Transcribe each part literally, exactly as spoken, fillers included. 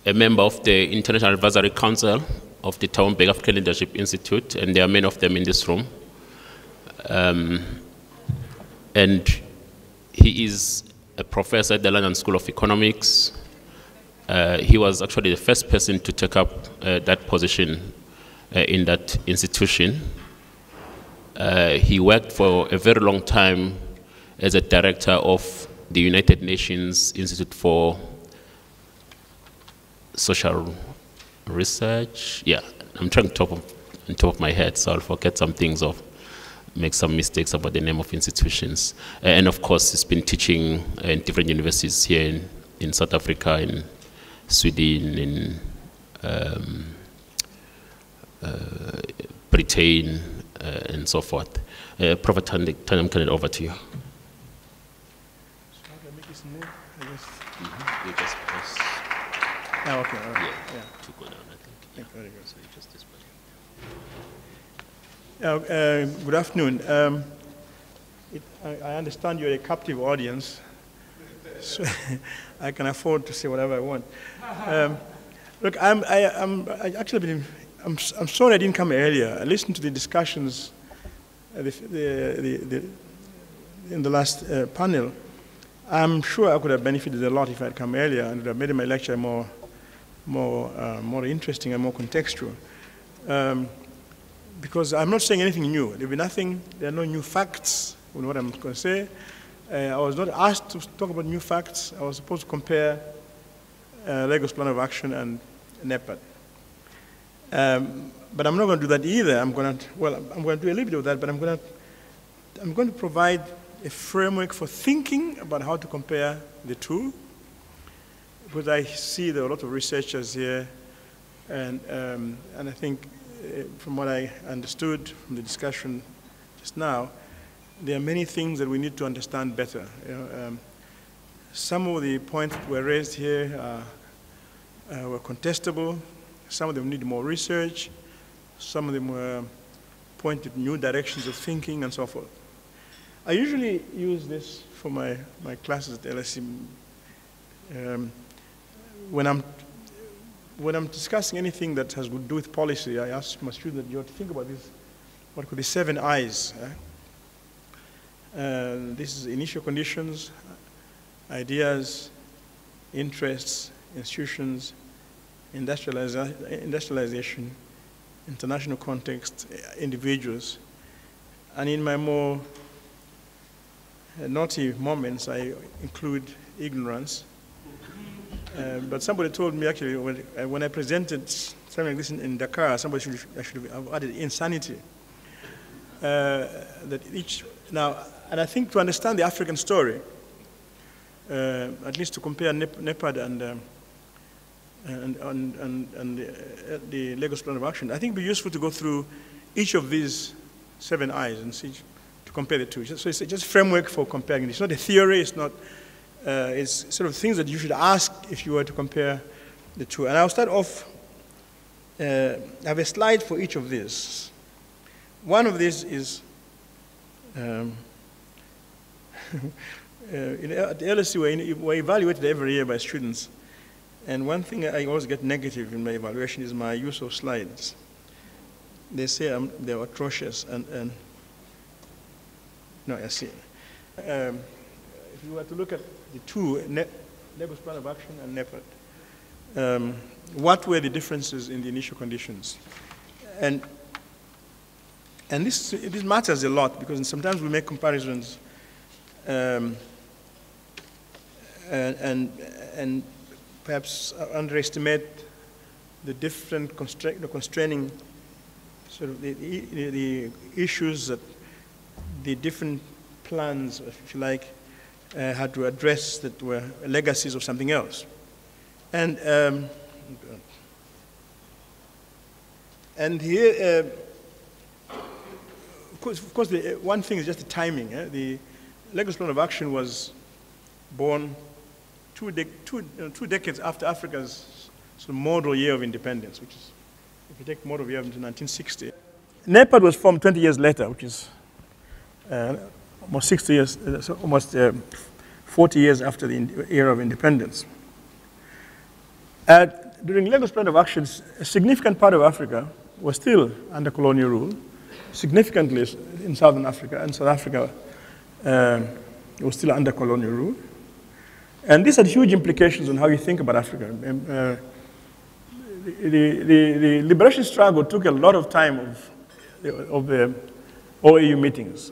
a member of the International Advisory Council of the Thabo Mbeki African Leadership Institute, and there are many of them in this room. Um, and he is a professor at the London School of Economics. Uh, he was actually the first person to take up uh, that position uh, in that institution. Uh, he worked for a very long time as a director of the United Nations Institute for Social Research. Yeah, I'm trying to top of, on top of my head, so I'll forget some things or make some mistakes about the name of institutions. Uh, and of course, he's been teaching in different universities here in, in South Africa, in Sweden, in um, uh, Britain, uh, and so forth. Uh, Prof Thandika Mkandawire, over to you. You just press. Oh, okay. All right. Yeah, yeah. to go down, I think. Yeah. Very good. So you just display. Uh, uh, good afternoon. Um, it, I, I understand you're a captive audience, so I can afford to say whatever I want. Um, look, I'm, I, I'm I actually been, I'm, I'm sorry I didn't come earlier. I listened to the discussions uh, the, the, the, the, in the last uh, panel. I'm sure I could have benefited a lot if I had come earlier and would have made my lecture more, more, uh, more interesting and more contextual. Um, because I'm not saying anything new. There'll be nothing, there are no new facts in what I'm going to say. Uh, I was not asked to talk about new facts. I was supposed to compare uh, Lagos Plan of Action and NEPAD. Um, but I'm not going to do that either. I'm going to, well, I'm going to do a little bit of that, but I'm going to, I'm going to provide a framework for thinking about how to compare the two, because I see there are a lot of researchers here, and, um, and I think uh, from what I understood from the discussion just now, there are many things that we need to understand better. You know, um, some of the points that were raised here uh, uh, were contestable. Some of them need more research. Some of them were pointed new directions of thinking and so forth. I usually use this for my, my classes at L S E. Um, when, I'm, when I'm discussing anything that has to do with policy, I ask my students, you have to think about this, what could be seven I's. Eh? Uh, this is initial conditions, ideas, interests, institutions, industrializa industrialization, international context, individuals. And in my more Uh, naughty moments, I include ignorance. Uh, but somebody told me actually when, uh, when I presented something like this in, in Dakar, somebody should, I should have added insanity. Uh, that each now, and I think to understand the African story, uh, at least to compare Nep NEPAD and um, and and and, and the, uh, the Lagos Plan of Action, I think it'd be useful to go through each of these seven I's and see. Compare the two. So it's just framework for comparing. It's not a theory, it's not, uh, it's sort of things that you should ask if you were to compare the two. And I'll start off, uh, I have a slide for each of these. One of these is, um, uh, in, at the L S E we're, we're evaluated every year by students. And one thing I always get negative in my evaluation is my use of slides. They say I'm, they're atrocious, and, and no, I see. Um, if you were to look at the two, Lagos Plan of Action and NEPAD, um, what were the differences in the initial conditions? And, and this, this matters a lot because sometimes we make comparisons um, and, and, and perhaps underestimate the different constra the constraining sort of the, the, the issues that the different plans, if you like, uh, had to address that were legacies of something else. And, um, and here, uh, of course, of course the, one thing is just the timing. Eh? The Lagos Plan of Action was born two, de two, uh, two decades after Africa's sort of model year of independence, which is, if you take model year of nineteen sixty. NEPAD was formed twenty years later, which is Uh, almost sixty years, uh, so almost uh, forty years after the era of independence. Uh, during Lagos Plan of Actions, a significant part of Africa was still under colonial rule, significantly in Southern Africa, and South Africa uh, was still under colonial rule. And this had huge implications on how you think about Africa. Um, uh, the, the, the liberation struggle took a lot of time of, of the O A U meetings.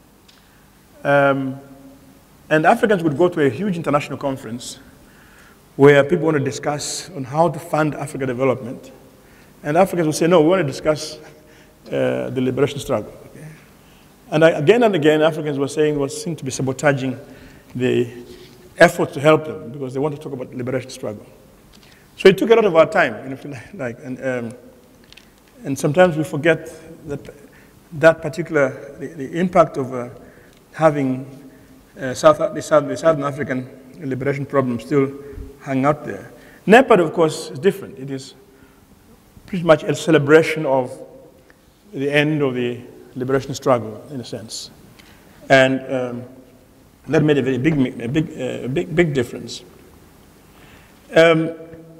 Um, and Africans would go to a huge international conference where people want to discuss on how to fund Africa development. And Africans would say, no, we want to discuss uh, the liberation struggle. Okay? And I, again and again, Africans were saying, what seemed to be sabotaging the effort to help them because they want to talk about the liberation struggle. So it took a lot of our time, you know, like, and, um, and sometimes we forget that that particular, the, the impact of uh, having uh, South, the, South, the Southern African liberation problem still hang out there. NEPAD, of course, is different. It is pretty much a celebration of the end of the liberation struggle, in a sense. And um, that made a very big, a big, uh, big, big difference. Um,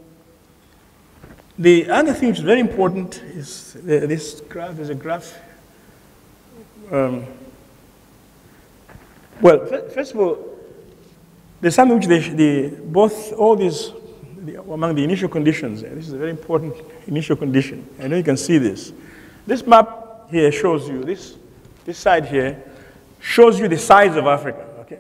the other thing which is very important is the, this graph. There's a graph. Um, well, first of all, there's something which they, the, both, all these, the, among the initial conditions, this is a very important initial condition. I know you can see this. This map here shows you, this, this side here, shows you the size of Africa, okay?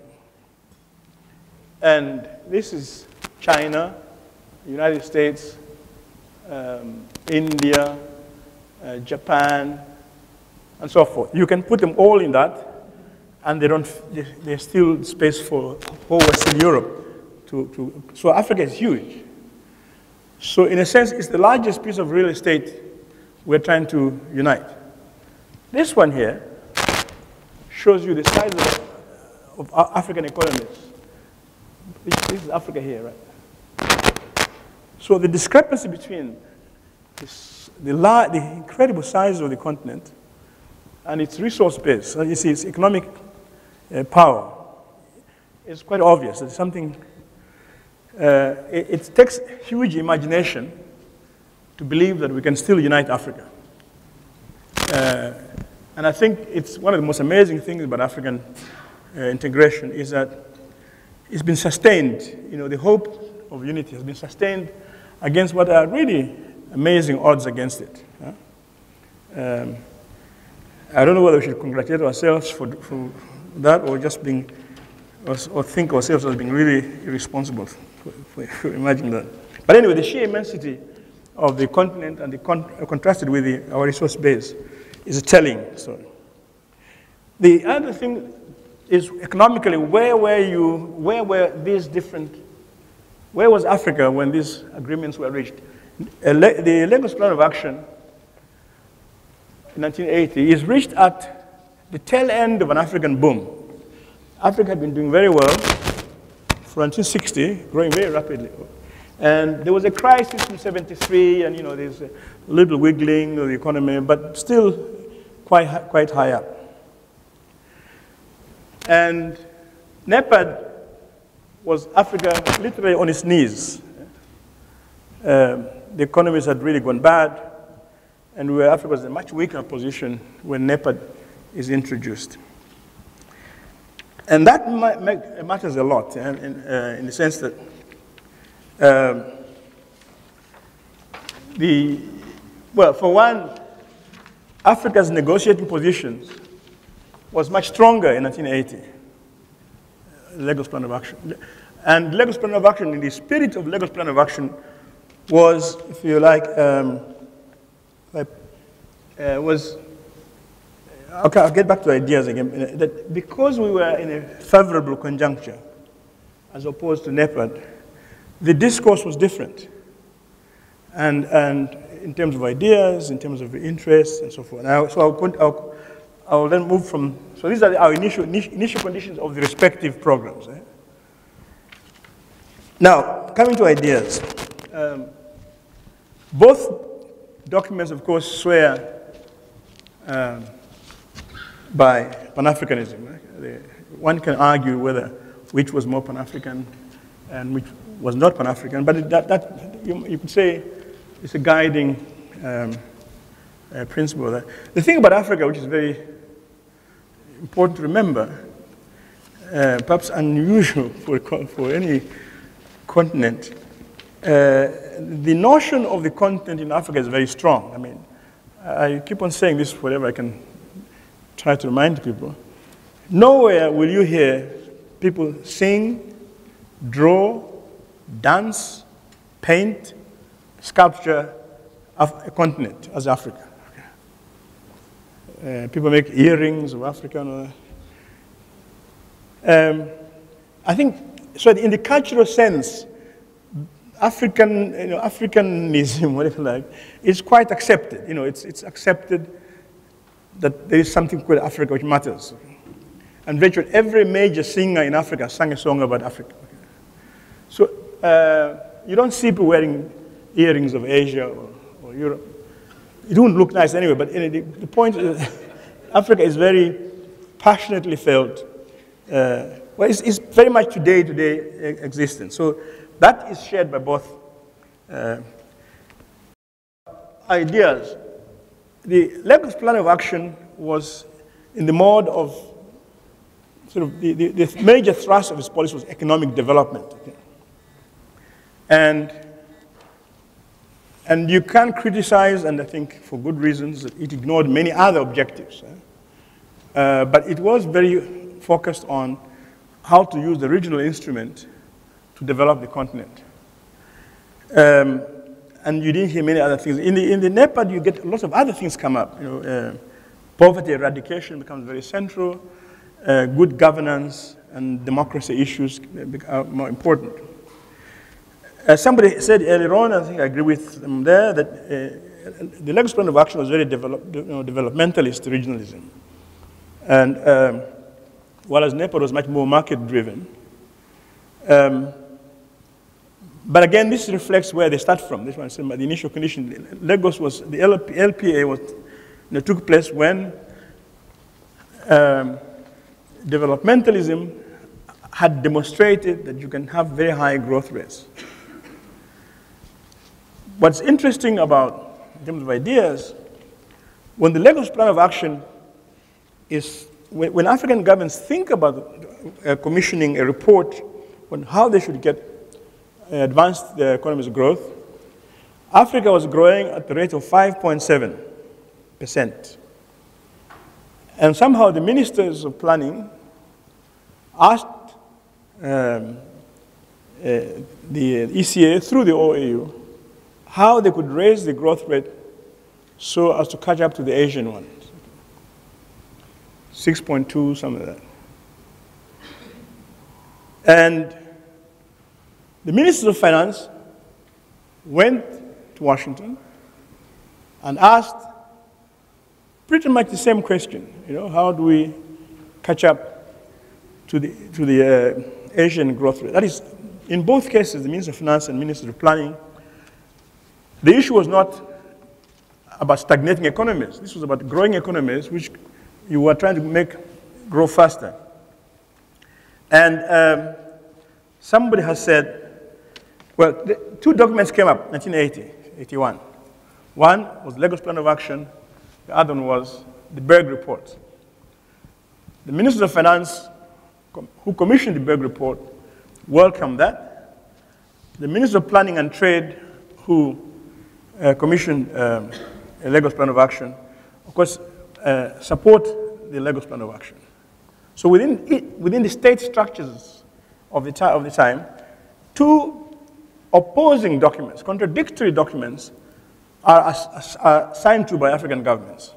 And this is China, United States, um, India, uh, Japan, and so forth. You can put them all in that, and they don't, there's still space for whole Western Europe. To, to, so Africa is huge. So in a sense, it's the largest piece of real estate we're trying to unite. This one here shows you the size of, of African economies. This is Africa here, right? So the discrepancy between this, the, la the incredible size of the continent and its resource base, so you see its economic uh, power, is quite obvious. It's something, uh, it, it takes huge imagination to believe that we can still unite Africa. Uh, and I think it's one of the most amazing things about African uh, integration is that it's been sustained. You know, the hope of unity has been sustained against what are really amazing odds against it. Huh? Um, I don't know whether we should congratulate ourselves for, for that or just being, or, or think ourselves as being really irresponsible for, for, for imagining that. But anyway, the sheer immensity of the continent and the con uh, contrasted with the, our resource base is a telling story. The other thing is economically, where were you, where were these different, where was Africa when these agreements were reached? Uh, Le the Lagos Plan of Action in nineteen eighty is reached at the tail end of an African boom. Africa had been doing very well from nineteen sixty, growing very rapidly. And there was a crisis in seventy-three, and you know, there's a little wiggling of the economy, but still quite, quite high up. And NEPAD was Africa literally on its knees. Um, the economies had really gone bad, and we were, Africa was in a much weaker position when NEPAD is introduced. And that matters a lot, and in, uh, in the sense that um, the, well, for one, Africa's negotiating positions was much stronger in nineteen eighty, the Lagos Plan of Action. And Lagos Plan of Action, in the spirit of Lagos Plan of Action, was, if you like, um, like uh, was, okay, I'll get back to ideas again, that because we were in a favorable conjuncture, as opposed to NEPAD, the discourse was different. And, and in terms of ideas, in terms of interests, and so forth. Now, so I'll, I'll, I'll then move from, so these are our initial, initial conditions of the respective programs. Eh? Now, coming to ideas. Um, both documents, of course, swear um, by Pan-Africanism. Right? The, one can argue whether which was more Pan-African and which, was not Pan-African, but it, that, that you, you could say it's a guiding um, uh, principle. There. The thing about Africa, which is very important to remember, uh, perhaps unusual for, for any continent, uh, the notion of the continent in Africa is very strong. I mean, I keep on saying this whenever I can try to remind people. Nowhere will you hear people sing, draw, dance, paint, sculpture a continent as Africa. Uh, people make earrings of Africa. And um, I think, so in the cultural sense, African, you know, Africanism, whatever like, is quite accepted. You know, it's, it's accepted that there is something called Africa which matters. And virtually every major singer in Africa sang a song about Africa. So uh, you don't see people wearing earrings of Asia or, or Europe. It wouldn't look nice anyway, but you know, the, the point is Africa is very passionately felt. Uh, well, it's, it's very much today-to-day existence. So that is shared by both uh, ideas. The Lagos Plan of Action was in the mode of sort of the, the, the major thrust of its policy was economic development. Okay? And, and you can criticize, and I think for good reasons, that it ignored many other objectives. Eh? Uh, but it was very focused on how to use the regional instrument to develop the continent. Um, and you didn't hear many other things. In the, in the NEPAD, you get a lot of other things come up. You know, uh, poverty eradication becomes very central. Uh, good governance and democracy issues are more important. Uh, somebody said earlier on, I think I agree with them there, that uh, the Lagos Plan of Action was very develop, you know, developmentalist regionalism. And um, whereas NEPAD was much more market-driven. Um, but again, this reflects where they start from. This one I said about the initial condition. Lagos was, the L P A was, you know, took place when um, developmentalism had demonstrated that you can have very high growth rates. What's interesting about, in terms of ideas, when the Lagos Plan of Action is, when, when African governments think about uh, commissioning a report on how they should get uh, advanced their economy's growth, Africa was growing at the rate of five point seven percent. And somehow the ministers of planning asked um, uh, the E C A through the O A U how they could raise the growth rate so as to catch up to the Asian ones. six point two, something like that. And the ministers of finance went to Washington and asked pretty much the same question. You know, how do we catch up to the, to the uh, Asian growth rate? That is, in both cases, the Minister of Finance and Minister of Planning, the issue was not about stagnating economies. This was about growing economies, which you were trying to make grow faster. And um, somebody has said, well, the two documents came up, nineteen eighty, eighty-one. One was the Lagos Plan of Action. The other one was the Berg Report. The Minister of Finance, who commissioned the Berg Report, welcomed that. The Minister of Planning and Trade, who uh, commissioned um, a Lagos Plan of Action, of course, uh, support the Lagos Plan of Action. So within, it, within the state structures of the, of the time, two opposing documents, contradictory documents, are, are, are signed to by African governments.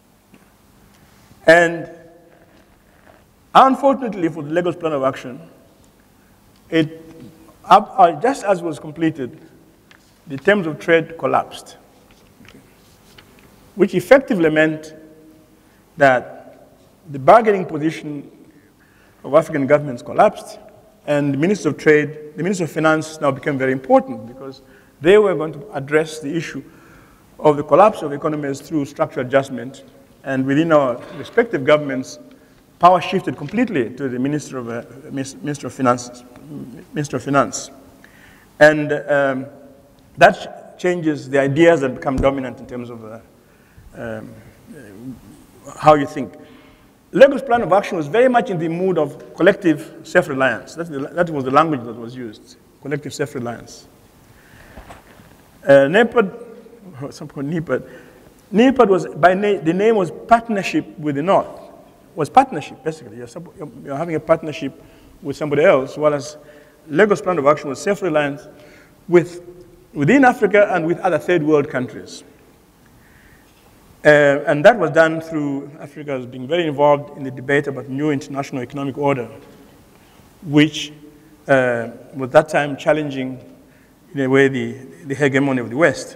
And unfortunately for the Lagos Plan of Action, it, uh, just as it was completed, the terms of trade collapsed, which effectively meant that the bargaining position of African governments collapsed, and the Minister of Trade, the Minister of Finance now became very important because they were going to address the issue of the collapse of economies through structural adjustment, and within our respective governments, power shifted completely to the Minister of, uh, Minister of Finance. Minister of Finance. And um, that changes the ideas that become dominant in terms of uh, um, how you think. Lagos Plan of Action was very much in the mood of collective self-reliance. That was the language that was used, collective self-reliance. Uh, NEPAD, some called NEPAD. NEPAD was, by na the name was Partnership with the North. It was partnership, basically. You're, you're having a partnership with somebody else, whereas Lagos Plan of Action was self-reliance with, within Africa and with other third world countries. Uh, and that was done through Africa as being very involved in the debate about new international economic order, which uh, was that time challenging, in a way, the, the hegemony of the West.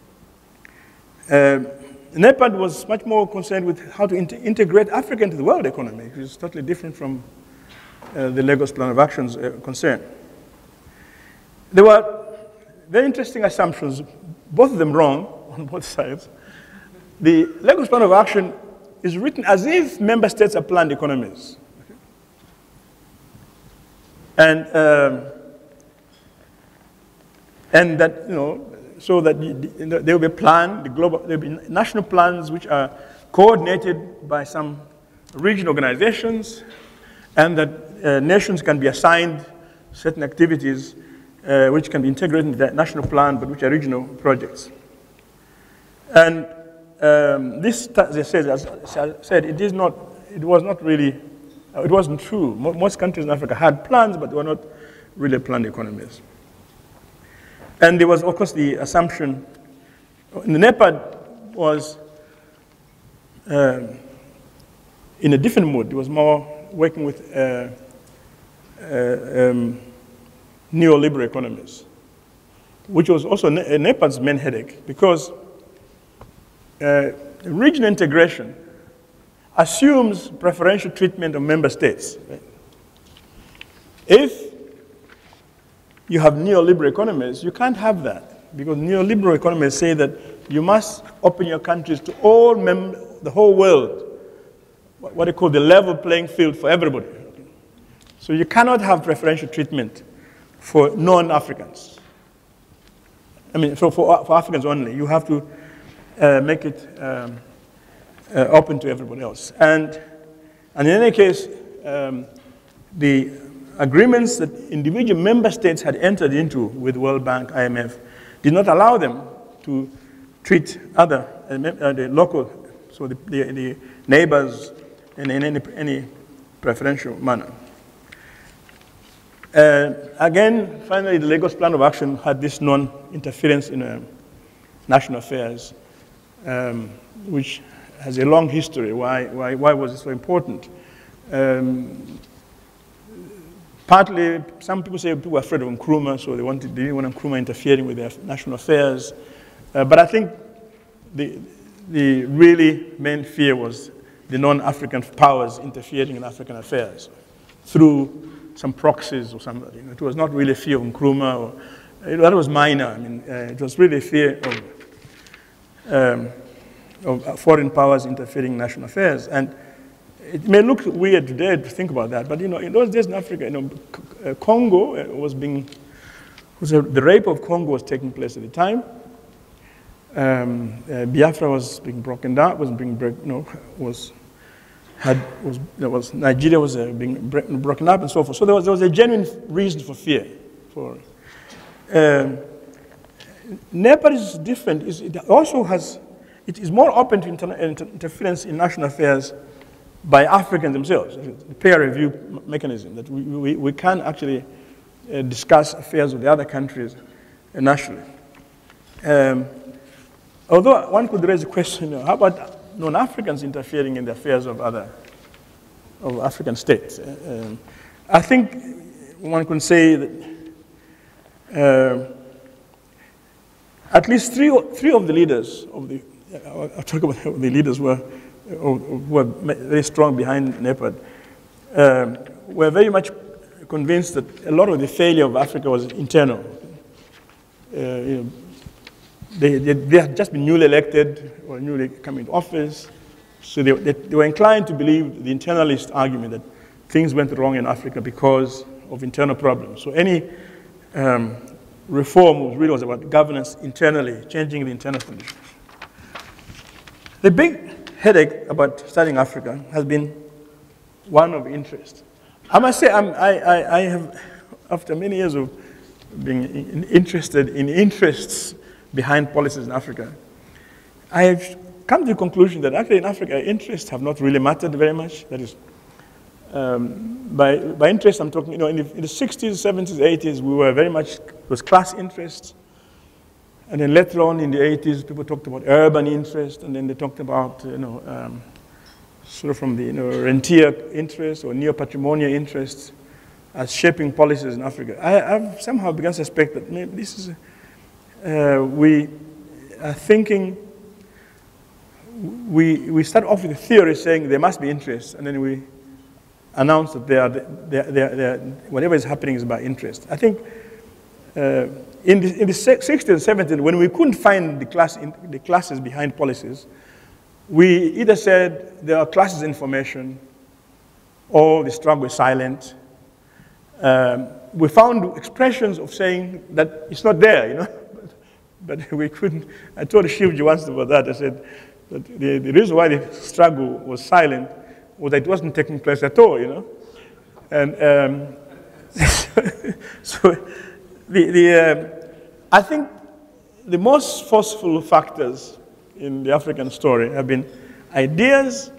Uh, NEPAD was much more concerned with how to inter integrate Africa into the world economy, which is totally different from uh, the Lagos Plan of Action's uh, concern. There were very interesting assumptions, both of them wrong on both sides. The Lagos Plan of Action is written as if member states are planned economies. Okay. And, um, and that, you know, so that there will be a plan, the global, there will be national plans which are coordinated by some regional organizations, and that uh, nations can be assigned certain activities uh, which can be integrated into that national plan, but which are regional projects. And Um, this, as I said, as I said, it is not. It was not really. It wasn't true. Most countries in Africa had plans, but they were not really planned economies. And there was, of course, the assumption. In the NEPAD was um, in a different mood. It was more working with uh, uh, um, neoliberal economies, which was also NEPAD's main headache, because Uh, regional integration assumes preferential treatment of member states. Right? If you have neoliberal economies, you can't have that, because neoliberal economies say that you must open your countries to all mem the whole world, what they call the level playing field for everybody. So you cannot have preferential treatment for non-Africans. I mean, so for, for Africans only. You have to Uh, make it um, uh, open to everybody else. And, and in any case, um, the agreements that individual member states had entered into with World Bank, I M F, did not allow them to treat other, uh, uh, the local, so the, the, the neighbors in, in any, any preferential manner. Uh, again, finally, the Lagos Plan of Action had this non-interference in uh, national affairs, Um, which has a long history. Why, why, why was it so important? Um, partly, some people say people were afraid of Nkrumah, so they, wanted, they didn't want Nkrumah interfering with their national affairs. Uh, but I think the, the really main fear was the non-African powers interfering in African affairs through some proxies or something. You know, it was not really a fear of Nkrumah, or, that was minor. I mean, uh, it was really a fear of Um, of foreign powers interfering in national affairs. And it may look weird today to think about that, but you know, in those days in Africa, you know, Congo was being, was a, the rape of Congo was taking place at the time. Um, uh, Biafra was being broken down, was being, break, you know, was, had, was, there was, Nigeria was uh, being broken up and so forth. So there was, there was a genuine reason for fear. For, um, NEPAD is different. It also has, it is more open to inter inter interference in national affairs by Africans themselves. The peer review mechanism, that we, we, we can actually uh, discuss affairs of the other countries uh, nationally. Um, although one could raise a question, you know, how about non-Africans interfering in the affairs of other, of African states? Uh, um, I think one can say that uh, at least three, three of the leaders of the, I'll talk about the leaders who were, who were very strong behind NEPAD, um, were very much convinced that a lot of the failure of Africa was internal. Uh, you know, they, they, they had just been newly elected or newly come into office, so they, they, they were inclined to believe the internalist argument that things went wrong in Africa because of internal problems. So any um, reform was really was about governance internally, changing the internal conditions. The big headache about studying Africa has been one of interest. I must say, I'm, I, I, I have, after many years of being in, interested in interests behind policies in Africa, I have come to the conclusion that actually in Africa, interests have not really mattered very much. That is, um, by, by interest, I'm talking, you know, in the, in the sixties, seventies, eighties, we were very much, it was class interest. And then later on in the eighties, people talked about urban interest, and then they talked about, you know, um, sort of from the, you know, rentier interest or neo-patrimonial interests as shaping policies in Africa. I, I've somehow begun to suspect that maybe this is, uh, we are thinking, we, we start off with a theory saying there must be interest, and then we announce that they are, they are, they are, they are, whatever is happening is by interest. I think uh, in, the, in the sixties and seventies, when we couldn't find the, class in, the classes behind policies, we either said there are classes information or the struggle is silent. Um, we found expressions of saying that it's not there, you know, but, but we couldn't. I told Shivji once about that. I said that the, the reason why the struggle was silent was that it wasn't taking place at all, you know. And um, so the, the, uh, I think the most forceful factors in the African story have been ideas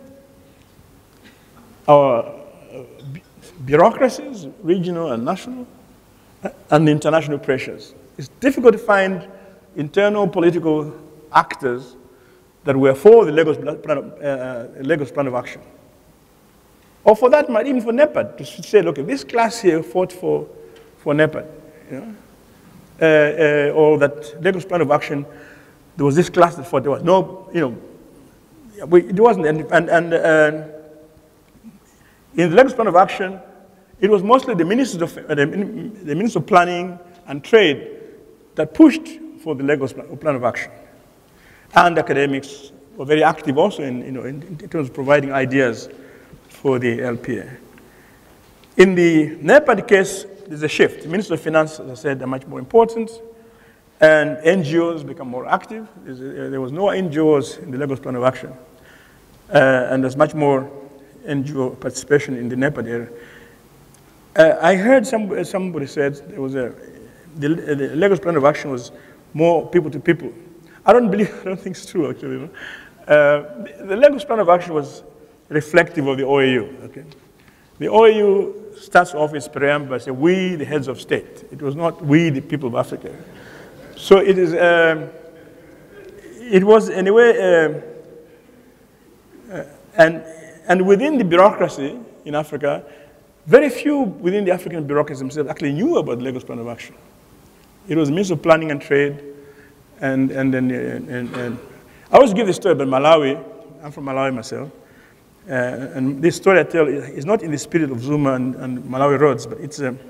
or bureaucracies, regional and national, and international pressures. It's difficult to find internal political actors that were for the Lagos plan of, uh, Lagos plan of action. Or for that matter, even for NEPAD, to say, look, this class here fought for, for NEPAD, you know? uh, uh, or that Lagos plan of action, there was this class that fought. There was no, you know, we, it wasn't, and, and, and uh, in the Lagos plan of action, it was mostly the ministers of, uh, the, the ministers of planning and trade that pushed for the Lagos plan, plan of action. And academics were very active also in, you know, in, in terms of providing ideas for the L P A. In the NEPAD case, there's a shift. The Minister of Finance, as I said, are much more important, and N G Os become more active. There was no N G Os in the Lagos plan of action, uh, and there's much more N G O participation in the NEPAD area. Uh, I heard some, somebody said there was a, the, the Lagos plan of action was more people to people. I don't believe, I don't think it's true actually. You know? uh, the, the Lagos plan of action was reflective of the O A U. Okay? The O A U starts off its preamble by saying, we, the heads of state. It was not we, the people of Africa. So it is, um, it was anyway, um, uh, and, and within the bureaucracy in Africa, very few within the African bureaucracy themselves actually knew about the Lagos plan of action. It was the Minister of Planning and Trade, and, and, and, and, and I always give this story about Malawi. I'm from Malawi myself. Uh, and this story I tell is not in the spirit of Zuma and, and Malawi roads, but it's um,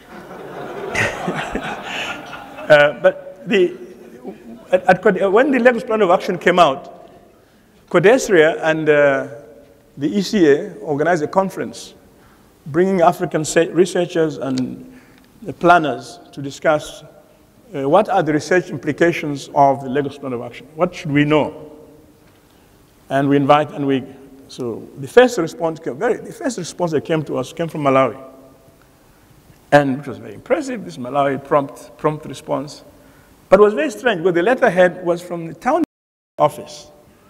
uh, but the at, at, when the Lagos plan of action came out, Codesria and uh, the E C A organized a conference, bringing African researchers and the planners to discuss uh, what are the research implications of the Lagos plan of action. What should we know? And we invite and we. So the first response came, very, the first response that came to us came from Malawi. And it was very impressive, this Malawi prompt, prompt response. But it was very strange, because the letterhead was from the town office.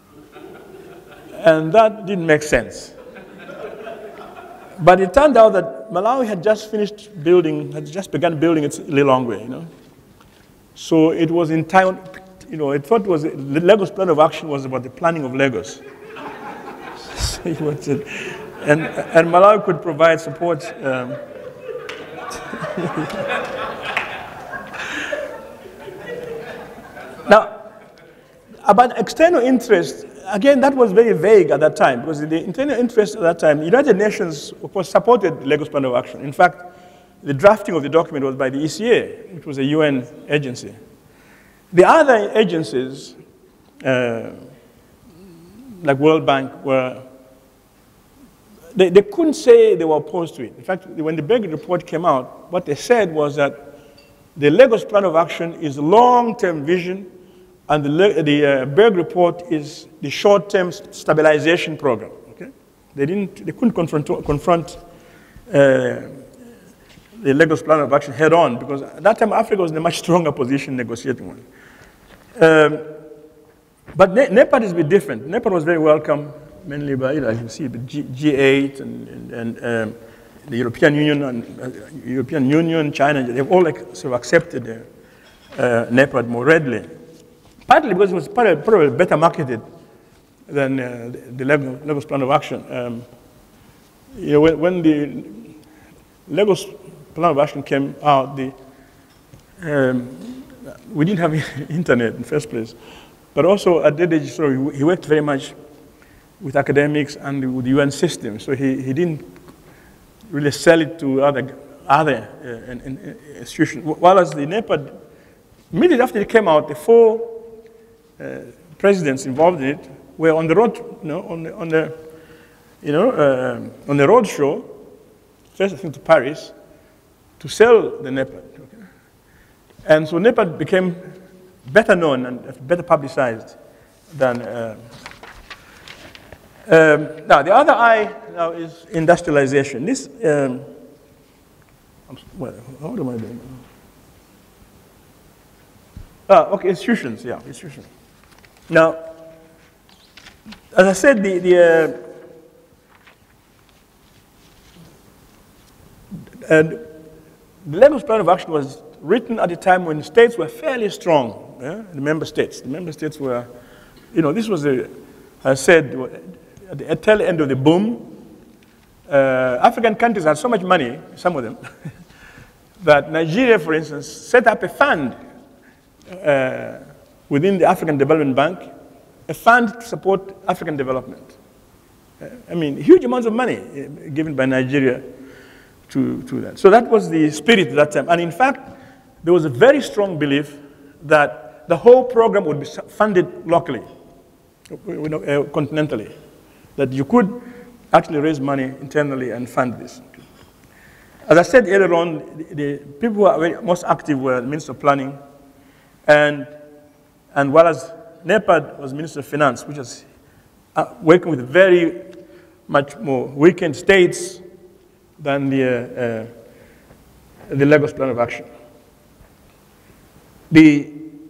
And that didn't make sense. But it turned out that Malawi had just finished building, had just begun building its Lilongwe, you know. So it was in town, you know, it thought it was, the Lagos plan of action was about the planning of Lagos. and, and Malawi could provide support. Um, now, about external interest, again, that was very vague at that time, because the internal interest at that time, the United Nations, of course, supported the Lagos plan of action. In fact, the drafting of the document was by the E C A, which was a U N agency. The other agencies, uh, like World Bank, were They, they couldn't say they were opposed to it. In fact, when the Mbeki report came out, what they said was that The Lagos Plan of Action is long-term vision, and the, the uh, Berg report is the short-term stabilization program. Okay? They didn't, they couldn't confront, confront uh, the Lagos Plan of Action head-on, because at that time Africa was in a much stronger position negotiating one. Um, but Ne NEPAD is a bit different. NEPAD was very welcome, mainly by, you know, as you see, the G eight and, and, and um, the European Union and uh, European Union, China. They've all like, sort of accepted uh, uh, NEPAD more readily. Partly because it was probably, probably better marketed than uh, the, the Lagos Plan of Action. Um, you know, when, when the Lagos Plan of Action came out, the, um, we didn't have internet in the first place. But also at that age, so he worked very much with academics and with the U N system. So he, he didn't really sell it to other, other uh, in, in institutions. Whereas the NEPAD, immediately after it came out, the four uh, presidents involved in it were on the road, you know, on the, on the, you know, uh, on the road show, first I think to Paris, to sell the NEPAD. Okay? And so NEPAD became better known and better publicized than. Uh, um, now, the other I now is industrialization. This, um, well, what am I doing? Ah, okay, institutions, yeah, institutions. Now, as I said, the, the uh, and the Lagos Plan of Action was written at a time when states were fairly strong. Yeah? The member states. The member states were, you know, this was, a, as I said, at the tail end of the boom. Uh, African countries had so much money, some of them, that Nigeria, for instance, set up a fund uh, within the African Development Bank, a fund to support African development. Uh, I mean, huge amounts of money uh, given by Nigeria to, to that. So that was the spirit at that time. And in fact, there was a very strong belief that the whole program would be funded locally, you know, uh, continentally, that you could actually raise money internally and fund this. As I said earlier on, the, the people who are very, most active were the Minister of Planning, and, and whereas NEPAD was Minister of Finance, which was uh, working with very much more weakened states than the, uh, uh, the Lagos Plan of Action. The,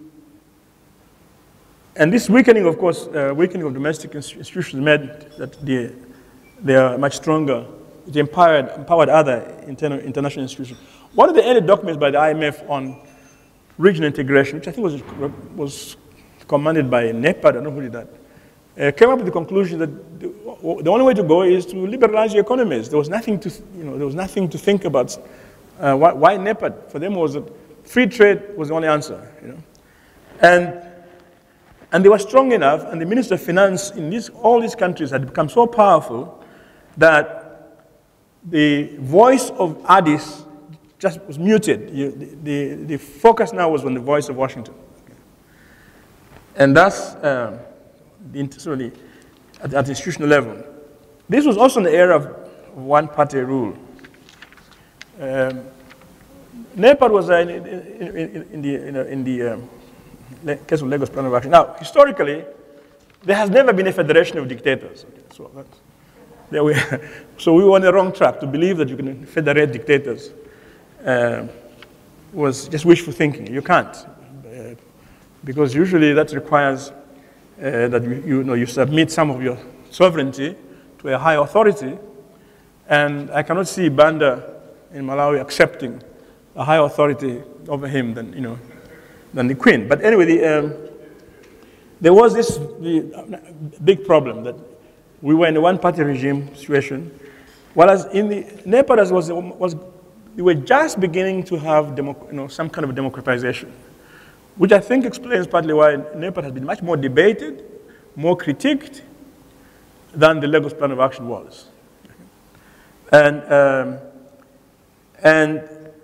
and this weakening, of course, uh, weakening of domestic institutions meant that the, they are much stronger. It empowered, empowered other internal, international institutions. One of the early documents by the I M F on regional integration, which I think was, was commanded by NEPAD, I don't know who did that, uh, came up with the conclusion that the, the only way to go is to liberalize your economies. There was nothing to, you know, there was nothing to think about. Uh, why, why NEPAD? For them was that free trade was the only answer, you know. And, and they were strong enough, and the Minister of Finance in these, all these countries had become so powerful that the voice of Addis just was muted. You, the, the, the focus now was on the voice of Washington. Okay. And that's uh, the, so the, at, at the institutional level. This was also an era of one-party rule. Um, NEPAD was uh, in, in, in, in the, you know, in the um, case of Lagos Plan of Action. Now, historically, there has never been a federation of dictators. Okay, so, that's, there we, so we were on the wrong track to believe that you can federate dictators. Uh, was just wishful thinking. You can't, uh, because usually that requires uh, that you, you know you submit some of your sovereignty to a high authority, and I cannot see Banda in Malawi accepting a higher authority over him than, you know, than the Queen. But anyway, the, um, there was this the big problem that we were in a one-party regime situation, whereas in the NEPAD was was we were just beginning to have demo, you know, some kind of democratization, which I think explains partly why NEPAD has been much more debated, more critiqued than the Lagos Plan of Action was. And um, and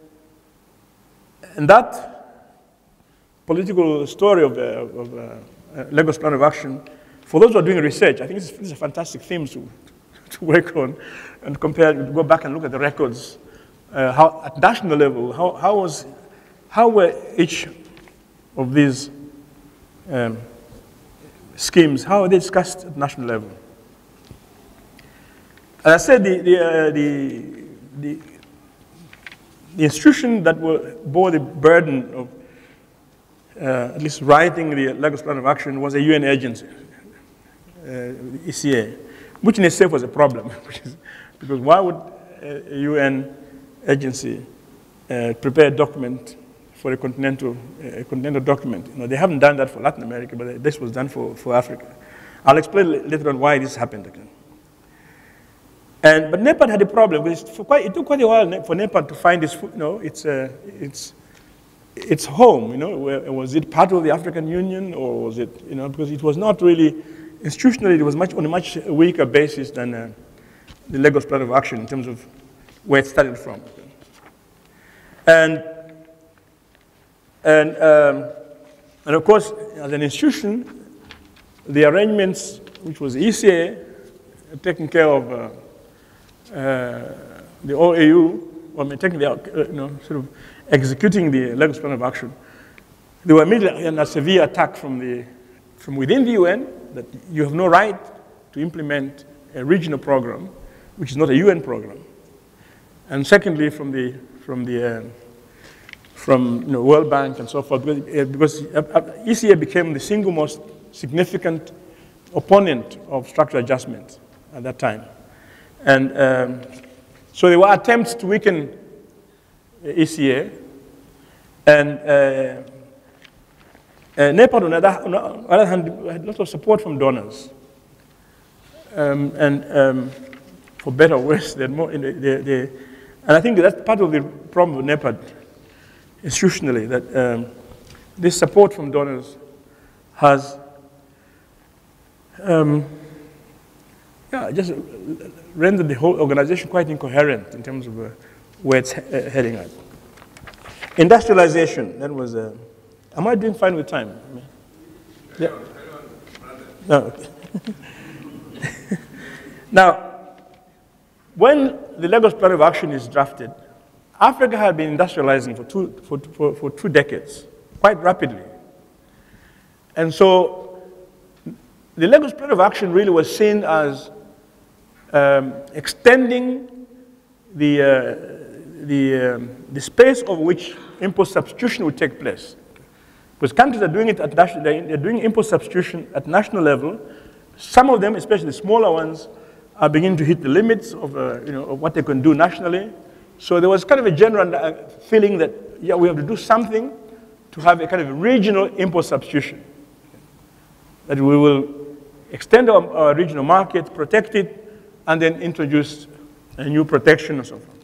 And that political story of, uh, of uh, Lagos Plan of Action, for those who are doing research, I think this is a fantastic theme to, to work on and compare, go back and look at the records, uh, how, at national level, how, how, was, how were each of these um, schemes, how are they discussed at national level? As I said, the, the, uh, the, the, the institution that were, bore the burden of uh, at least writing the Lagos Plan of Action was a U N agency, uh, E C A, which in itself was a problem, which is, because why would a U N agency uh, prepare a document for a continental, a continental document? You know, they haven't done that for Latin America, but this was done for, for Africa. I'll explain later on why this happened again. And, but NEPAD had a problem, because for quite, it took quite a while for NEPAD to find its, you know, its, uh, its, its home, you know, where, was it part of the African Union, or was it, you know, because it was not really, institutionally, it was much, on a much weaker basis than uh, the Lagos Plan of Action in terms of where it started from. And, and, um, and of course, as an institution, the arrangements, which was E C A, taking care of uh, uh, the O A U, or taking the, uh, you know, sort of executing the Lagos Plan of Action, they were immediately under severe attack from, the, from within the U N, that you have no right to implement a regional program, which is not a U N program. And secondly, from the, from the uh, from you know, World Bank and so forth, because, because E C A became the single most significant opponent of structural adjustment at that time. And um, so there were attempts to weaken E C A, and uh, uh, NEPAD, on the other hand, had lots of support from donors. Um, and um, for better or worse, they're more, they, they, and I think that's part of the problem with NEPAD, institutionally, that um, this support from donors has um, yeah, just rendered the whole organization quite incoherent in terms of uh, where it's he uh, heading at. Industrialization, that was, uh, am I doing fine with time? Yeah. No, okay. Now, when the Lagos Plan of Action is drafted, Africa had been industrializing for two, for, for, for two decades, quite rapidly. And so the Lagos Plan of Action really was seen as um, extending the, uh, the, um, the space over which import substitution would take place. Because countries are doing it at national, they're doing import substitution at national level. Some of them, especially the smaller ones, are beginning to hit the limits of, uh, you know, of what they can do nationally. So there was kind of a general feeling that, yeah, we have to do something to have a kind of a regional import substitution. That we will extend our, our regional market, protect it, and then introduce a new protection and so forth.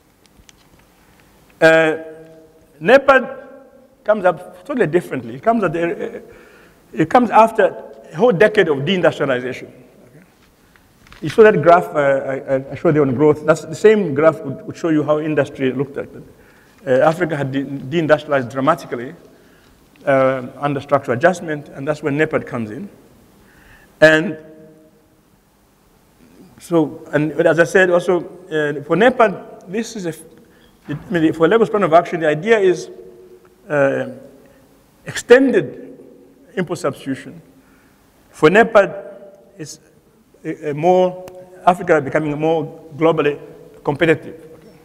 Uh, NEPAD comes up totally differently. It comes, at the, it comes after a whole decade of deindustrialization. You saw that graph uh, I, I showed you on growth. That's the same graph would, would show you how industry looked at it. Uh, Africa had de deindustrialized dramatically uh, under structural adjustment, and that's when NEPAD comes in. And so, and as I said, also uh, for NEPAD, this is a, I mean, for Lagos Plan of Action, the idea is uh, extended import substitution. For NEPAD, it's a, a more, Africa becoming more globally competitive.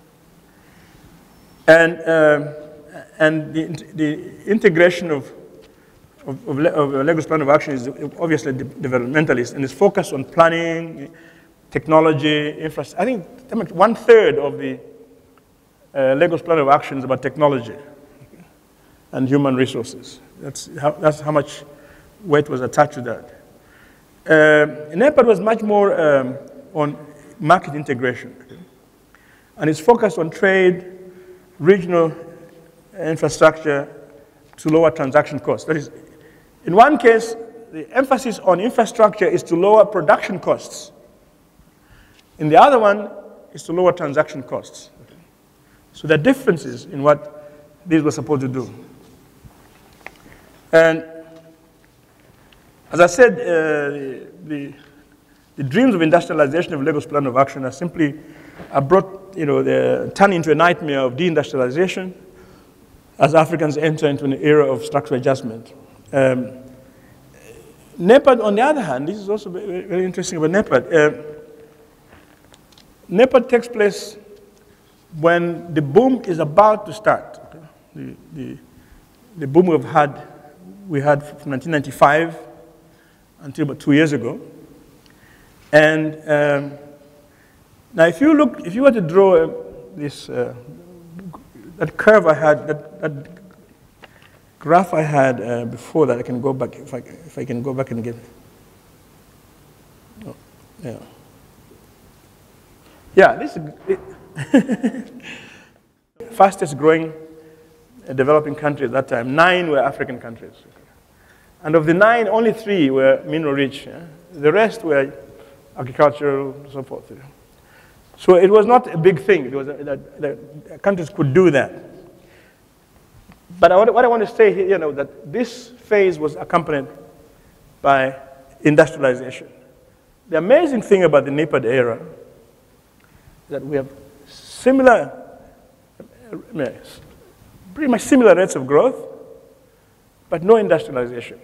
And, uh, and the, the integration of, of, of, of Lagos Plan of Action is obviously developmentalist, and it's focused on planning, technology, infrastructure. I think one third of the uh, Lagos Plan of Action is about technology and human resources. That's how, that's how much weight was attached to that. Uh, NEPAD was much more um, on market integration. And it's focused on trade, regional infrastructure to lower transaction costs. That is, in one case, the emphasis on infrastructure is to lower production costs. In the other one is to lower transaction costs. So there are differences in what these were supposed to do. And as I said, uh, the, the dreams of industrialization of Lagos Plan of Action are simply are brought, you know, they're turned into a nightmare of deindustrialization. as Africans enter into an era of structural adjustment. Um, NEPAD, on the other hand, this is also very, very interesting about NEPAD. Uh, NEPAD takes place when the boom is about to start. Okay? The, the, the boom we've had, we had from nineteen ninety-five until about two years ago. And um, now if you look, if you were to draw uh, this, uh, that curve I had, that, that graph I had uh, before that, I can go back, if I, if I can go back and get, oh, yeah. Yeah, this is it, fastest growing uh, developing countries at that time. Nine were African countries. And of the nine, only three were mineral rich. Yeah? The rest were agricultural and so forth. Yeah? So it was not a big thing. It was a, that, that countries could do that. But I, what I want to say here, you know, that this phase was accompanied by industrialization. The amazing thing about the NEPAD era is that we have similar, pretty much similar rates of growth, but no industrialization.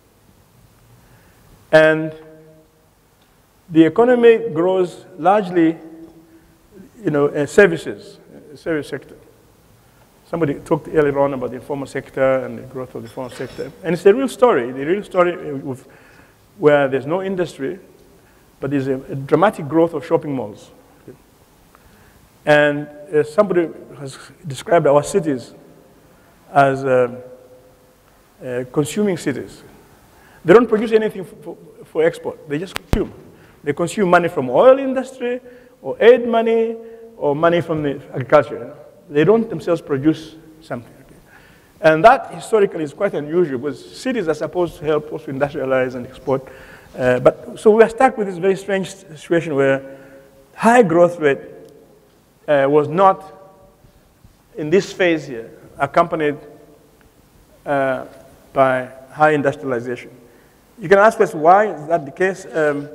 And the economy grows largely, you know, uh, services, uh, service sector. Somebody talked earlier on about the informal sector and the growth of the informal sector. And it's a real story, the real story with, where there's no industry, but there's a, a dramatic growth of shopping malls. Okay. And uh, somebody has described our cities as um, uh, consuming cities. They don't produce anything for, for export, they just consume. They consume money from oil industry, or aid money, or money from the agriculture. You know? They don't themselves produce something. Okay? And that historically is quite unusual, because cities are supposed to help us to industrialize and export. Uh, but so we are stuck with this very strange situation where high growth rate uh, was not, in this phase here, accompanied uh, by high industrialization. You can ask us, why is that the case? Um,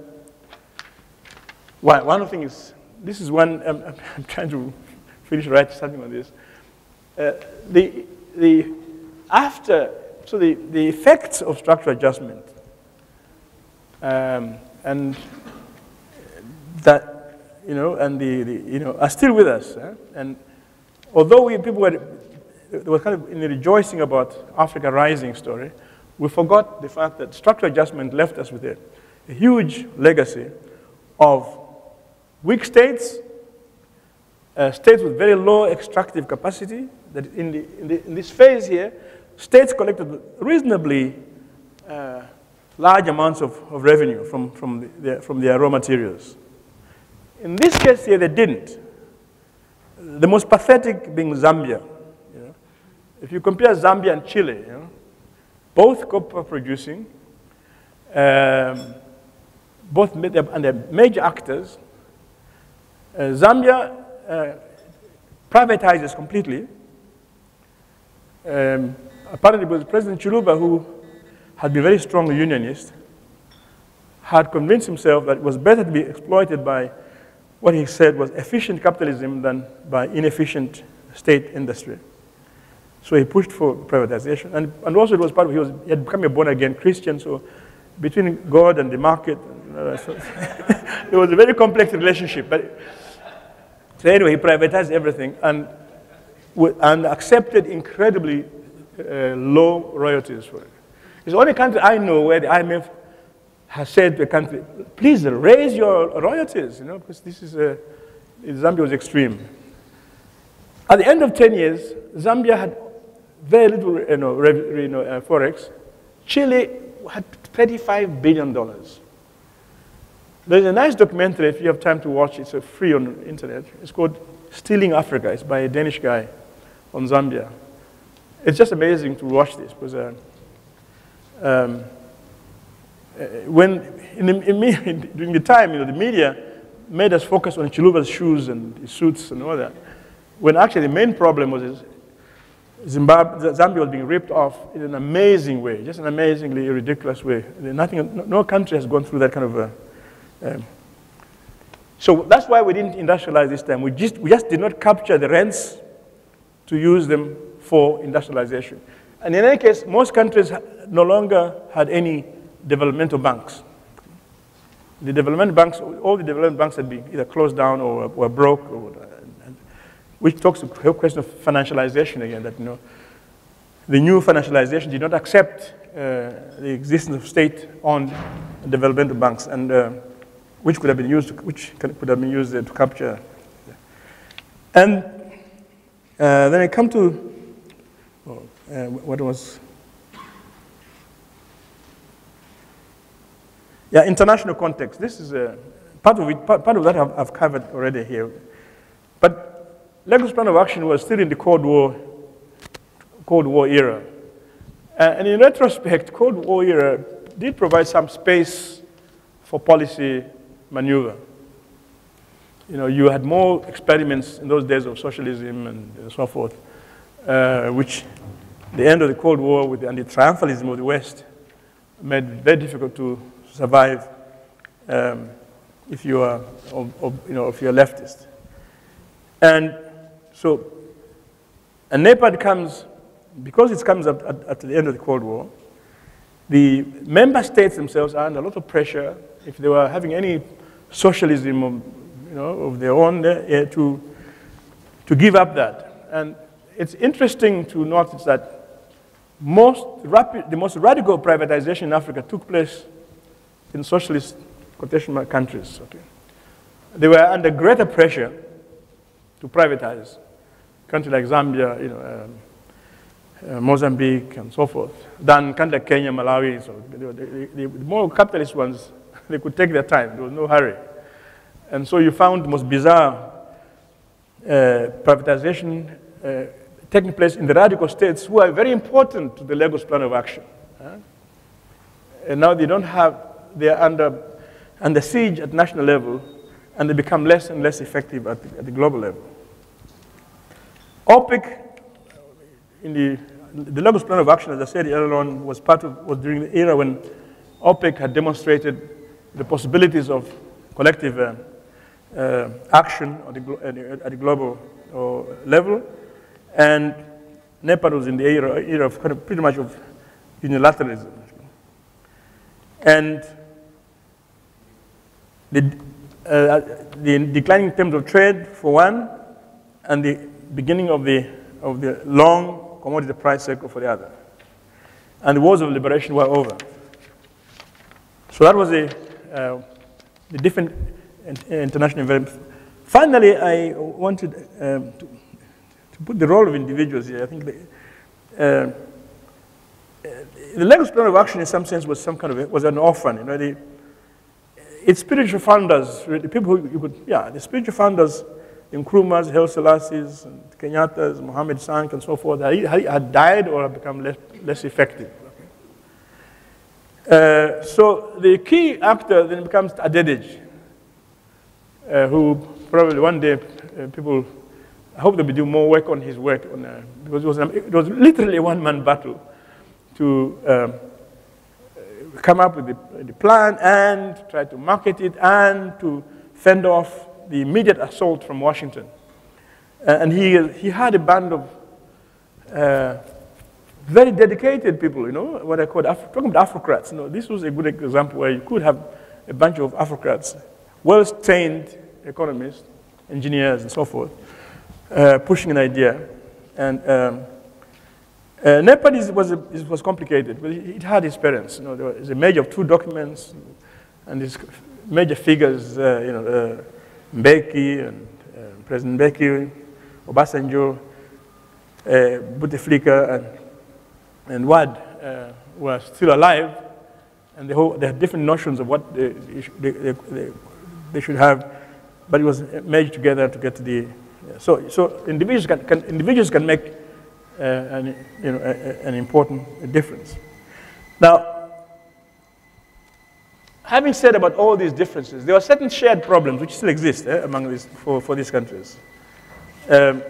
why? One of the things is, this is one, um, I'm trying to finish writing something on this. Uh, the, the, after, so the, the effects of structural adjustment um, and that, you know, and the, the, you know, are still with us. Eh? And although we, people were, there was kind of in the rejoicing about Africa Rising story, we forgot the fact that structural adjustment left us with a, a huge legacy of weak states, uh, states with very low extractive capacity, that in, the, in, the, in this phase here, states collected reasonably uh, large amounts of, of revenue from, from, the, the, from their raw materials. In this case here, they didn't. The most pathetic being Zambia. You know? If you compare Zambia and Chile, you know, both copper producing, um, both and they're major actors. Uh, Zambia uh, privatizes completely. Um, apparently, it was President Chiluba, who had been very strongly unionist, had convinced himself that it was better to be exploited by what he said was efficient capitalism than by inefficient state industry. So he pushed for privatization, and, and also it was part of, he, was, he had become a born-again Christian, so between God and the market, uh, so it was a very complex relationship. But so anyway, he privatized everything and, and accepted incredibly uh, low royalties for it. It's the only country I know where the I M F has said to a country, please raise your royalties, you know, because this is a, Zambia was extreme. At the end of ten years, Zambia had very little, you know, you know uh, forex. Chile had thirty-five billion dollars. There's a nice documentary, if you have time to watch it, it's free on the internet. It's called Stealing Africa. It's by a Danish guy on Zambia. It's just amazing to watch this, because uh, um, uh, when, in the, in, during the time, you know, the media made us focus on Chiluba's shoes and his suits and all that, when actually the main problem was his, Zimbabwe, Zambia was being ripped off in an amazing way, just an amazingly ridiculous way. Nothing, no, no country has gone through that kind of a, um, so that's why we didn't industrialize this time. We just, we just did not capture the rents to use them for industrialization. And in any case, most countries no longer had any developmental banks. The development banks, all the development banks had been either closed down or were broke, or, and, which talks to the question of financialization again, that, you know, the new financialization did not accept uh, the existence of state-owned developmental banks, and uh, which could have been used, to, which could have been used uh, to capture. And uh, then I come to oh, uh, what was. Yeah, international context. This is a, part of it, part, part of that I've, I've covered already here. But Lagos Plan of Action was still in the Cold War, Cold War era. Uh, and in retrospect, Cold War era did provide some space for policy maneuver. You know, you had more experiments in those days of socialism and, and so forth, uh, which the end of the Cold War with the, and the triumphalism of the West made it very difficult to survive um, if you are, of, of, you know, if you're leftist. And so, a NEPAD comes, because it comes at, at, at the end of the Cold War, the member states themselves are under a lot of pressure if they were having any socialism of, you know, of their own uh, to, to give up that. And it's interesting to notice that most rapid, the most radical privatization in Africa took place in socialist quotation mark countries. Okay. They were under greater pressure to privatize. Countries like Zambia, you know, um, uh, Mozambique, and so forth, than countries like Kenya, Malawi. So the, the, the more capitalist ones, they could take their time. There was no hurry. And so you found the most bizarre uh, privatization uh, taking place in the radical states who are very important to the Lagos Plan of Action. Huh? And now they don't have, they are under, under siege at national level, and they become less and less effective at the, at the global level. OPEC, in the, the Lagos Plan of Action, as I said earlier on, was part of, was during the era when OPEC had demonstrated the possibilities of collective uh, uh, action at the, at the, at the global uh, level, and NEPAD was in the era, era of kind of pretty much of unilateralism. And the, uh, the declining terms of trade, for one, and the beginning of the, of the long commodity price cycle for the other. And the wars of liberation were over. So that was the, uh, the different international environment. Finally, I wanted um, to, to put the role of individuals here. I think the, uh, the Lagos Plan of Action, in some sense, was some kind of a, was an orphan. You know, the, its spiritual founders, the people who you could, yeah, the spiritual founders, the Nkrumahs, Haile Selassies, and Kenyatas, Mohammed Sank, and so forth, had, had died or had become less, less effective. Uh, so the key actor then becomes Adedej, uh, who probably one day uh, people, I hope they'll be doing more work on his work, on, uh, because it was, um, it was literally a one-man battle to um, come up with the, the plan and try to market it and to fend off the immediate assault from Washington. Uh, and he, he had a band of uh, very dedicated people, you know, what I call, Af talking about Afrocrats. You know, this was a good example where you could have a bunch of Afrocrats, well-trained economists, engineers, and so forth, uh, pushing an idea. And um, uh, NEPAD is, was, a, is, was complicated, but it had its parents. You know, there was a merge of two documents, and these major figures, uh, you know, uh, Mbeki and uh, President Mbeki, Obasanjo, uh, Bouteflika, and, and Wad uh, were still alive, and they, whole, they had different notions of what they, they, they, they, they should have, but it was merged together to get to the. Yeah. So, so individuals can, can individuals can make uh, an, you know, a, a, an important difference. Now, having said about all these differences, there are certain shared problems which still exist eh, among these, for, for these countries. Um,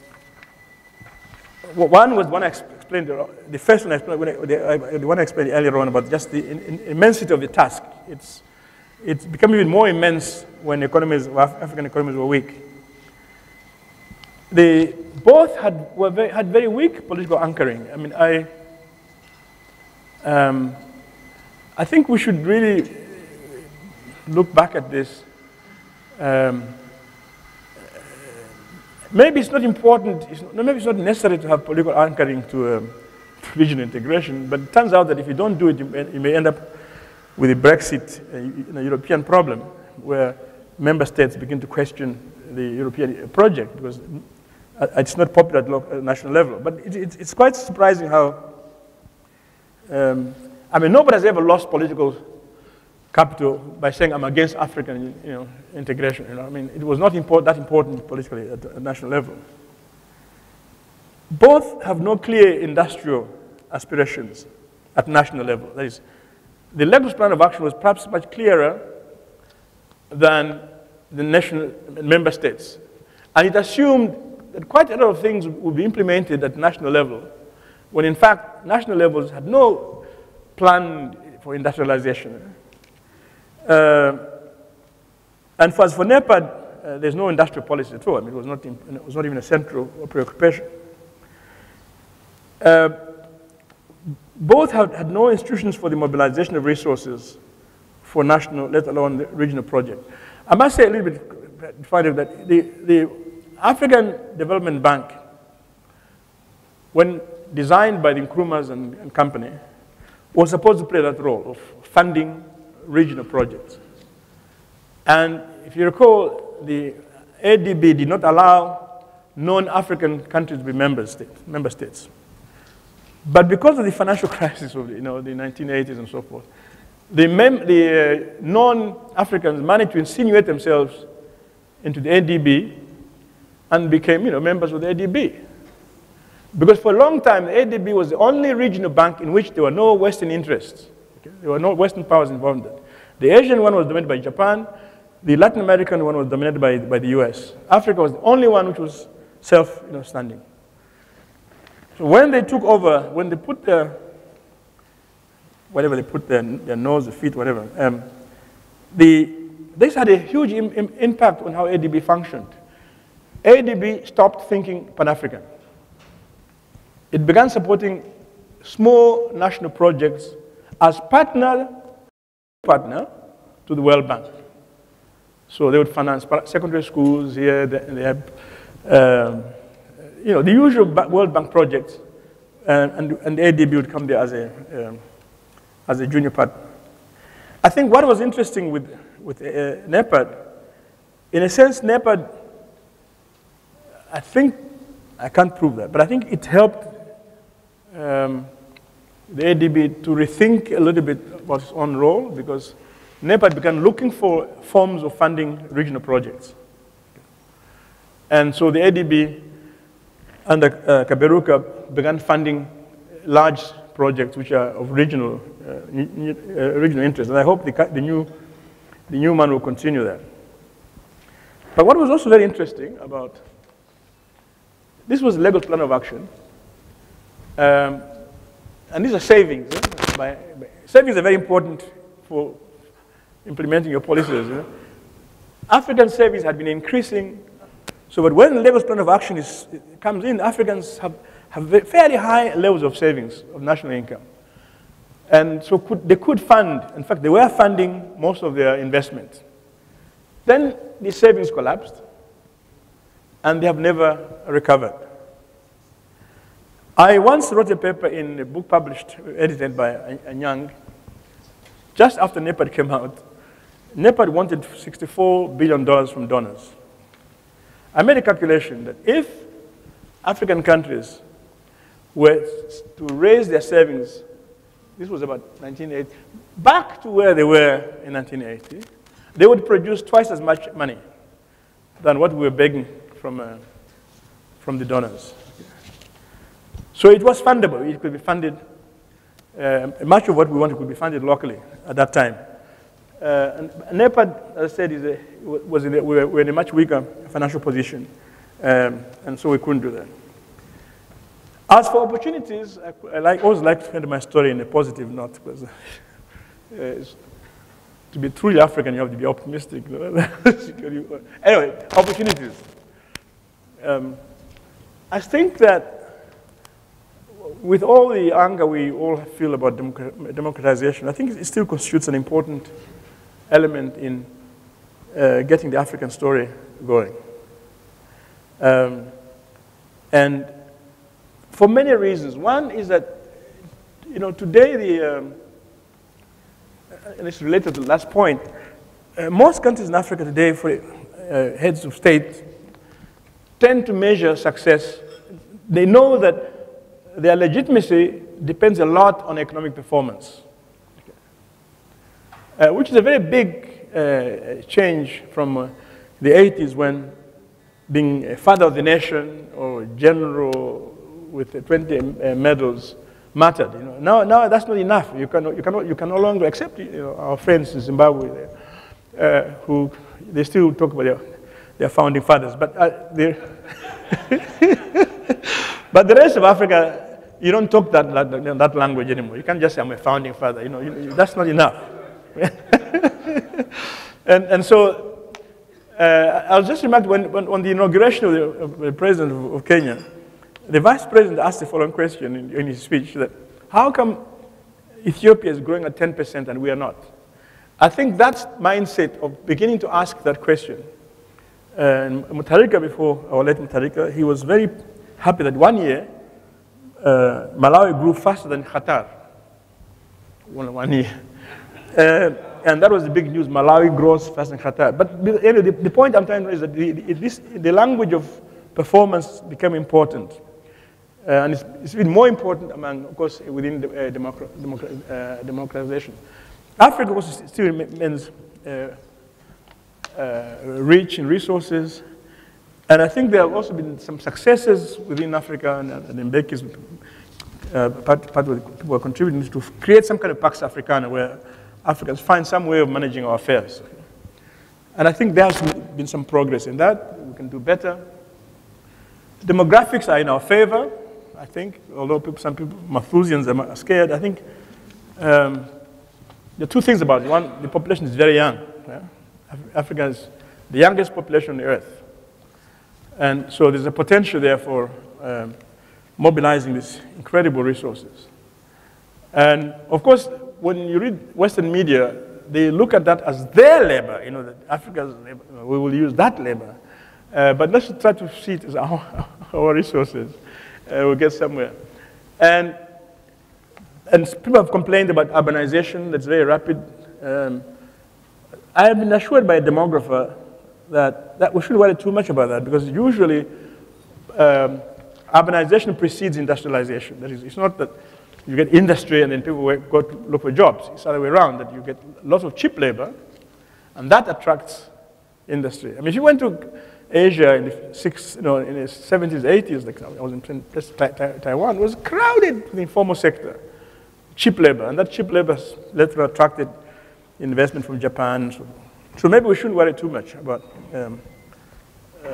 one was one I explained, the first one I explained, when I, the, the one I explained earlier on about just the in, in immensity of the task. It's, it's become even more immense when economies, African economies were weak. they both had, were very, had very weak political anchoring. I mean, I, um, I think we should really look back at this. Um, maybe it's not important, it's not, maybe it's not necessary to have political anchoring to, um, to regional integration, but it turns out that if you don't do it, you may, you may end up with a Brexit, a, a European problem, where member states begin to question the European project because it's not popular at local, national level. But it, it, it's quite surprising how, um, I mean, nobody has ever lost political capital by saying I'm against African, you know, integration. You know, I mean, it was not import, that important politically at the national level. Both have no clear industrial aspirations at national level. That is, the Lagos Plan of Action was perhaps much clearer than the national member states. And it assumed that quite a lot of things would be implemented at national level, when in fact, national levels had no plan for industrialization. Uh, and for, as for NEPAD, uh, there's no industrial policy at all. I mean, it was not, in, it was not even a central preoccupation. Uh, both had, had no institutions for the mobilization of resources for national, let alone the regional project. I must say a little bit, finally, that the, the African Development Bank, when designed by the Nkrumahs and, and company, was supposed to play that role of funding regional projects. And if you recall, the A D B did not allow non-African countries to be member states, member states. But because of the financial crisis of the, you know, the nineteen eighties and so forth, the, mem the uh, non-Africans managed to insinuate themselves into the A D B and became, you know, members of the A D B. Because for a long time, the A D B was the only regional bank in which there were no Western interests. Okay? There were no Western powers involved in it. The Asian one was dominated by Japan. The Latin American one was dominated by, by the U S. Africa was the only one which was self-standing. You know, so when they took over, when they put their, whatever they put their, their nose, their feet, whatever, um, the, this had a huge im im impact on how A D B functioned. A D B stopped thinking Pan-African. It began supporting small national projects as partner, partner to the World Bank. So they would finance secondary schools here, they, they had, um, you know, the usual World Bank projects, and, and, and the A D B would come there as a, um, as a junior partner. I think what was interesting with, with uh, NEPAD, in a sense, NEPAD, I think, I can't prove that, but I think it helped um, the A D B to rethink a little bit about its own role, because NEPAD began looking for forms of funding regional projects. And so the A D B under uh, Kaberuka began funding large projects which are of regional, uh, uh, regional interest. And I hope the, the, new, the new man will continue that. But what was also very interesting about, this was the Lagos Plan of Action. Um, and these are savings. Eh? By, by, savings are very important for implementing your policies. Eh? African savings had been increasing. So but when the Lagos Plan of Action is, comes in, Africans have, have fairly high levels of savings of national income. And so could, they could fund, in fact, they were funding most of their investments. Then the savings collapsed, and they have never recovered. I once wrote a paper in a book published, edited by Anyang, just after NEPAD came out. NEPAD wanted sixty-four billion dollars from donors. I made a calculation that if African countries were to raise their savings, this was about nineteen eighty, back to where they were in nineteen eighty, they would produce twice as much money than what we were begging from, uh, from the donors. So it was fundable. It could be funded. Uh, much of what we wanted could be funded locally at that time. Uh, and NEPAD, as I said, is a, was in a, we, were, we were in a much weaker financial position, um, and so we couldn't do that. As for opportunities, I, I like, always like to end my story in a positive note, because uh, to be truly African, you have to be optimistic. Anyway, opportunities. Um, I think that with all the anger we all feel about democratization, I think it still constitutes an important element in uh, getting the African story going. Um, and for many reasons. One is that, you know, today the, um, and it's related to the last point, uh, most countries in Africa today, for uh, heads of state, tend to measure success. They know that their legitimacy depends a lot on economic performance, uh, which is a very big uh, change from uh, the eighties when being a father of the nation or general with twenty uh, medals mattered. You know. Now, now that's not enough. You can, you can, you can no longer accept, you know, our friends in Zimbabwe uh, who they still talk about their, their founding fathers. But, uh, but the rest of Africa, you don't talk that, that, that language anymore. You can't just say, I'm a founding father. You know, you, that's not enough. and, and so uh, I'll just remark when, when, on the inauguration of the, of the president of, of Kenya, the vice president asked the following question in, in his speech, that how come Ethiopia is growing at ten percent and we are not? I think that mindset of beginning to ask that question, uh, and Mutharika before, our late Mutharika, he was very happy that one year, uh, Malawi grew faster than Qatar, one, one year. Uh, and that was the big news, Malawi grows faster than Qatar. But anyway, the, the point I'm trying to raise is that the, the, this, the language of performance became important. Uh, and it's, it's been more important among, of course, within the, uh, democra democra uh, democratization. Africa, of course, still remains uh, uh, rich in resources. And I think there have also been some successes within Africa, and, and Mbeki's uh, part, part of the people are contributing to create some kind of Pax Africana where Africans find some way of managing our affairs. And I think there has been some progress in that. We can do better. Demographics are in our favor, I think, although people, some people, Malthusians are scared. I think um, there are two things about it. One, the population is very young. Yeah? Af Africa is the youngest population on the earth. And so there's a potential there for um, mobilizing these incredible resources. And of course, when you read Western media, they look at that as their labor, you know, that Africa's labor, we will use that labor. Uh, but let's try to see it as our, our resources. Uh, we'll get somewhere. And, and people have complained about urbanization that's very rapid. Um, I have been assured by a demographer that, that we shouldn't worry too much about that, because usually um, urbanization precedes industrialization. That is, it's not that you get industry and then people go to look for jobs. It's the other way around, that you get lots of cheap labor, and that attracts industry. I mean, if you went to Asia in the six, you know, in the seventies, eighties, like I was in Taiwan, it was crowded with the informal sector, cheap labor, and that cheap labor later attracted investment from Japan. So, so maybe we shouldn't worry too much about. Um, uh,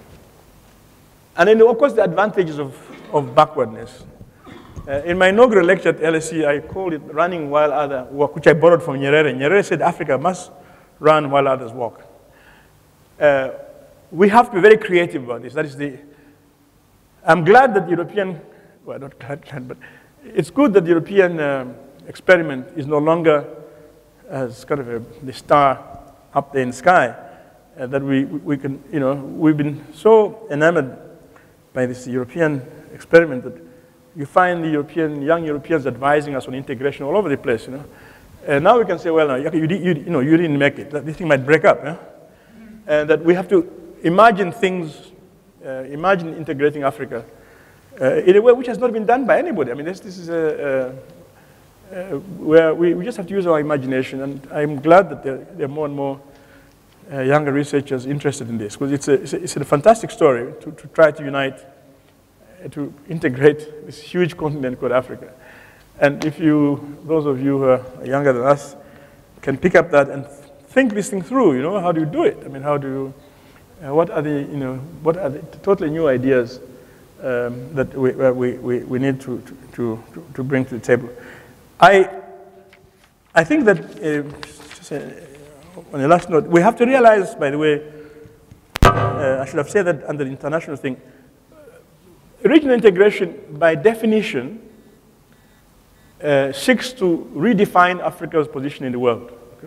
and then, of course, the advantages of, of backwardness. Uh, in my inaugural lecture at L S E, I called it "Running While Others Walk," which I borrowed from Nyerere. Nyerere said Africa must run while others walk. Uh, We have to be very creative about this. That is the, I'm glad that the European, well, not glad, but it's good that the European um, experiment is no longer as kind of a, the star up there in the sky, uh, that we, we can, you know, we've been so enamored by this European experiment that you find the European, young Europeans advising us on integration all over the place, you know. And now we can say, well, no, you, you, you know, you didn't make it. This thing might break up, yeah? And that we have to imagine things, uh, imagine integrating Africa uh, in a way which has not been done by anybody. I mean, this, this is a, a, a where we, we just have to use our imagination, and I'm glad that there, there are more and more uh, younger researchers interested in this, because it's a, it's, a, it's a fantastic story to, to try to unite, uh, to integrate this huge continent called Africa. And if you, those of you who are younger than us, can pick up that and think this thing through, you know, how do you do it? I mean, how do you, Uh, what are the, you know, what are the totally new ideas um, that we, uh, we, we, we need to, to, to, to bring to the table? I, I think that, uh, just, uh, on the last note, we have to realize, by the way, uh, I should have said that under the international thing, regional integration, by definition, uh, seeks to redefine Africa's position in the world. Okay?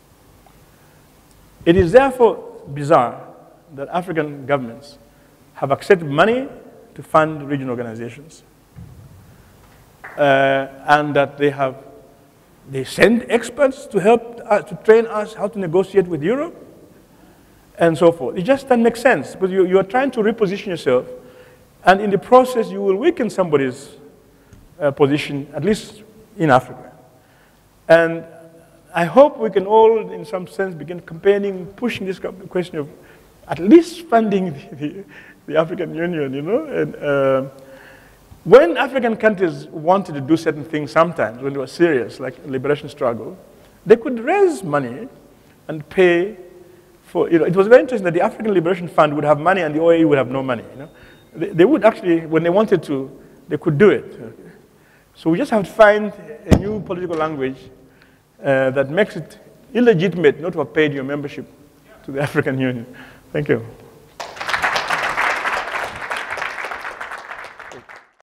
It is therefore bizarre that African governments have accepted money to fund regional organizations, uh, and that they have they send experts to help uh, to train us how to negotiate with Europe, and so forth. It just doesn't make sense, because you, you are trying to reposition yourself, and in the process you will weaken somebody's uh, position, at least in Africa. And I hope we can all, in some sense, begin campaigning, pushing this question of at least funding the, the, the African Union, you know. And uh, when African countries wanted to do certain things sometimes, when they were serious, like a liberation struggle, they could raise money and pay for, you know, it was very interesting that the African Liberation Fund would have money and the O A U would have no money, you know. They, they would actually, when they wanted to, they could do it. Okay. So we just have to find a new political language uh, that makes it illegitimate not to have paid your membership to the African Union. Thank you.